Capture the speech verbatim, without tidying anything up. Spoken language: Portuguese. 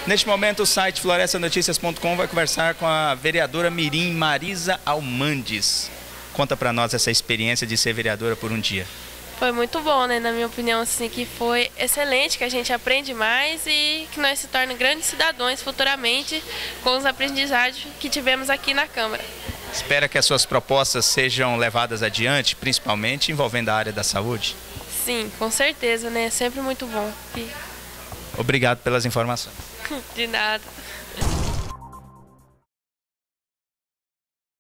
Neste momento, o site floresta notícias ponto com vai conversar com a vereadora mirim Marisa Almandes. Conta para nós essa experiência de ser vereadora por um dia. Foi muito bom, né? Na minha opinião, assim, que foi excelente, que a gente aprende mais e que nós se tornamos grandes cidadãos futuramente com os aprendizados que tivemos aqui na Câmara. Espera que as suas propostas sejam levadas adiante, principalmente envolvendo a área da saúde? Sim, com certeza, né? É sempre muito bom. Obrigado pelas informações. De nada.